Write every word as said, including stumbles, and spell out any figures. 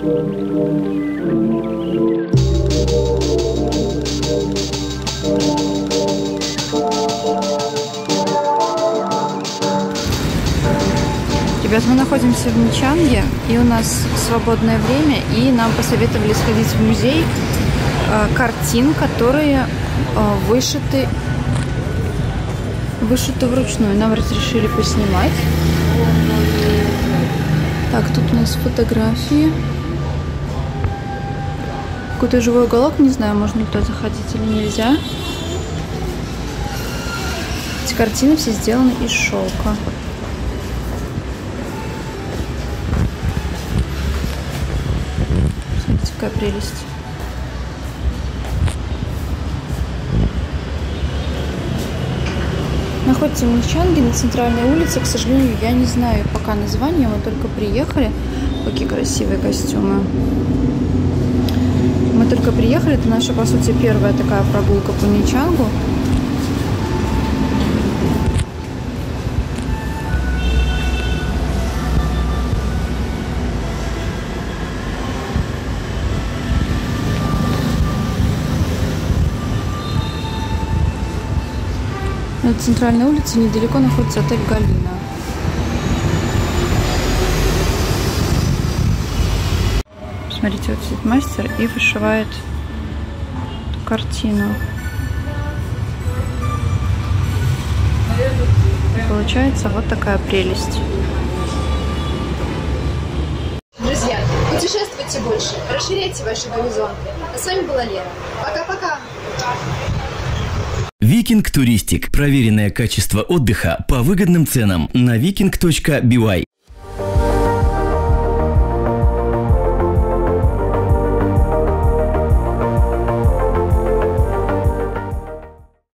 Ребят, мы находимся в Нячанге, и у нас свободное время, и нам посоветовали сходить в музей э, картин, которые э, вышиты, вышиты вручную. Нам разрешили поснимать. Так, тут у нас фотографии. Какой-то живой уголок, не знаю, можно туда заходить или нельзя. Эти картины все сделаны из шелка. Смотрите, какая прелесть. Находится в Нячанге на центральной улице. К сожалению, я не знаю пока название. Мы только приехали. Какие красивые костюмы. Мы только приехали. Это наша, по сути, первая такая прогулка по Нячангу. На центральной улице недалеко находится отель «Галина». Смотрите, вот сидит мастер и вышивает картину. Получается вот такая прелесть. Друзья, путешествуйте больше, расширяйте ваши горизонты. А с вами была Лера. Пока-пока! Викинг Туристик. Проверенное качество отдыха по выгодным ценам на викинг точка би вай.